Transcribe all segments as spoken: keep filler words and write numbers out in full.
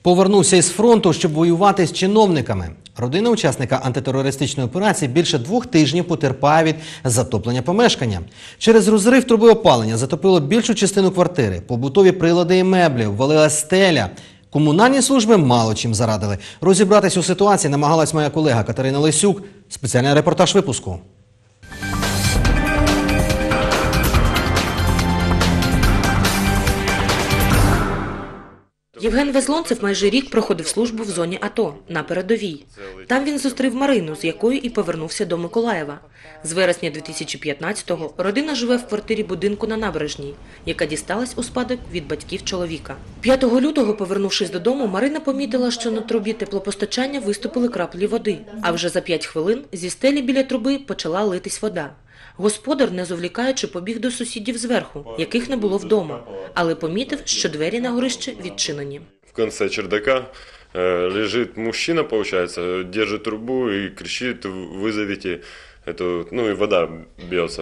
Повернувся із фронту, щоб воювати з чиновниками. Родина учасника антитерористичної операції більше двох тижнів потерпає від затоплення помешкання. Через розрив труби опалення затопило більшу частину квартири. Побутові прилади і меблі, ввалилась стеля. Комунальні служби мало чим зарадили. Розібратись у ситуації намагалась моя колега Катерина Лисюк. Спеціальний репортаж випуску. Євген Везлонцев майже рік проходив службу в зоні АТО, на передовій. Там він зустрів Марину, з якою і повернувся до Миколаєва. З вересня дві тисячі п'ятнадцятого родина живе в квартирі будинку на Набережній, яка дісталась у спадок від батьків чоловіка. п'ятого лютого, повернувшись додому, Марина помітила, що на трубі теплопостачання виступили краплі води. А вже за п'ять хвилин зі стелі біля труби почала литись вода. Господар, не зволікаючи, побіг до сусідів зверху, яких не було вдома, але помітив, що двері на горище відчинені. В кінці чердака лежить мужчина, получается, держит трубу и кричит: вызовите эту, ну и вода бьется,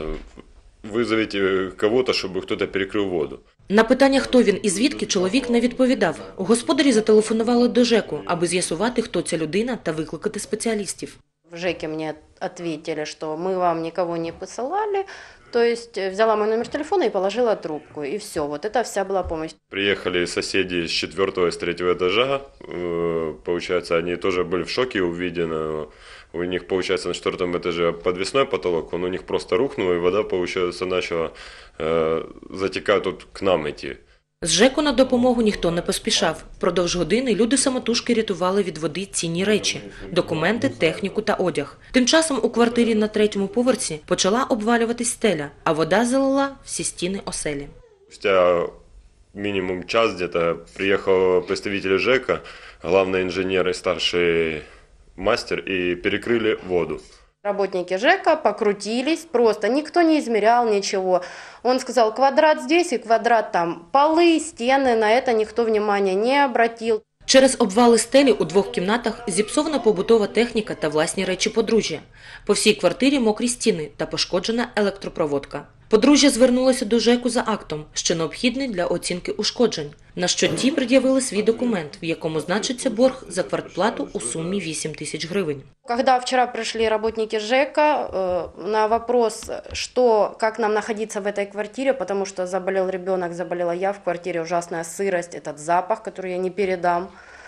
вызовите кого-то, чтобы кто-то перекрыл воду. На питання, хто він і звідки, чоловік не відповідав. Господарі зателефонували до ЖЕКу, аби з'ясувати, хто ця людина та викликати спеціалістів. В ЖЭКе мне ответили, что мы вам никого не посылали, то есть взяла мой номер телефона и положила трубку, и все, вот это вся была помощь. Приехали соседи с четвертого и с третьего этажа, получается, они тоже были в шоке увиденного. У них, получается, на четвертом этаже подвесной потолок, он у них просто рухнул, и вода, получается, начала э, затекать тут к нам идти. З ЖЕКу на допомогу ніхто не поспішав. Впродовж години люди самотужки рятували від води цінні речі – документи, техніку та одяг. Тим часом у квартирі на третьому поверсі почала обвалюватись стеля, а вода залила всі стіни оселі. Спустя минимум час где-то приехал представитель ЖЭКа, главный инженер и старший мастер, и перекрыли воду. Работники ЖЭКа покрутились, просто никто не измерял ничего. Он сказал: квадрат здесь и квадрат там. Полы, стены, на это никто внимания не обратил. Через обвали стелі у двох кімнатах зіпсована побутова техніка та власні речі подружжя. По всій квартирі мокрі стіни та пошкоджена електропроводка. Подружжя звернулося до ЖЕКу за актом, що необхідний для оцінки ушкоджень, на що ті пред'явили свій документ, в якому значиться борг за квартплату у сумі вісім тисяч гривень. Когда вчера пришли работники ЖЭКа, на вопрос, что, как нам находиться в этой квартире, потому что заболел ребенок, заболела я, в квартире ужасная сырость, этот запах, который я не передам.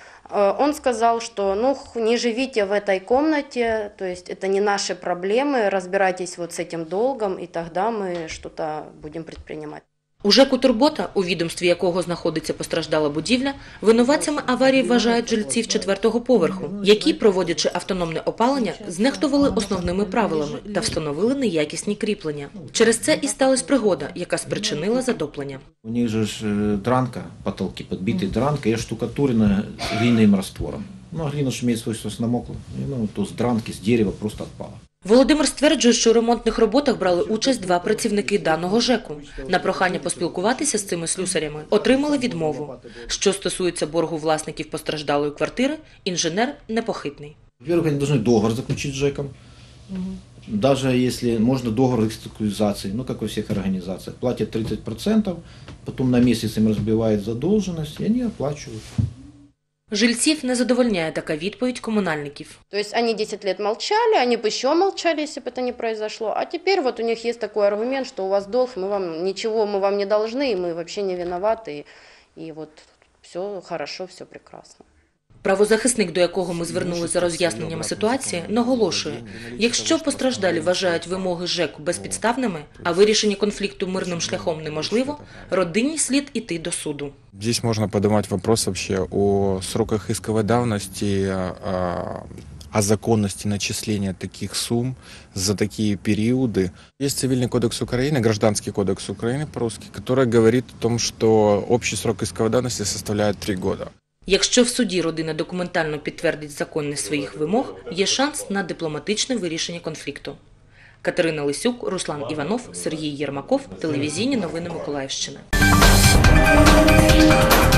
Он сказал, что ну, не живите в этой комнате, то есть это не наши проблемы, разбирайтесь вот с этим долгом, и тогда мы что-то будем предпринимать. У ЖЕКу «Турбота», у відомстві якого знаходиться постраждала будівля, винуватцями аварії вважають жильців четвертого поверху, які, проводячи автономне опалення, знехтували основними правилами та встановили неякісні кріплення. Через це і сталася пригода, яка спричинила затоплення. У них же ж дранка, потолки підбиті дранкой і штукатурена глиняным раствором. Ну, глина ж имеет свойство намокла, ну, то з дранки, з дерева просто відпала. Володимир стверджує, що у ремонтних роботах брали участь два працівники даного ЖЕКу. На прохання поспілкуватися з цими слюсарями отримали відмову. Що стосується боргу власників постраждалої квартири, інженер непохитний. Во-первых, они должны договор заключить с ЖЭКом. Даже если можно договор реструктуризации, ну, как во всех организациях, платят тридцать процентов, потом на месяц им разбивают задолженность, и они оплачивают. Жильців не задовольняє така відповідь комунальників. То есть они десять лет молчали, они бы еще молчали, если бы это не произошло. А теперь вот у них есть такой аргумент, что у вас долг, мы вам ничего мы вам не должны, и мы вообще не виноваты. И вот все хорошо, все прекрасно. Правозахисник, до якого ми звернулися за роз'ясненнями ситуації, наголошує, якщо постраждалі вважають вимоги ЖЕКу безпідставними, а вирішення конфлікту мирним шляхом неможливо, родині слід іти до суду. Здесь можно поднимать вопрос вообще о сроках исковой давности, о законности начисления таких сумм за такие периоды. Есть Цивильный кодекс Украины, Гражданский кодекс Украины по-русски, который говорит о том, что общий срок исковой давности составляет три года. Якщо в суді родина документально підтвердить законність своїх вимог, є шанс на дипломатичне вирішення конфлікту. Катерина Лисюк, Руслан Іванов, Сергій Єрмаков, телевізійні новини Миколаївщини.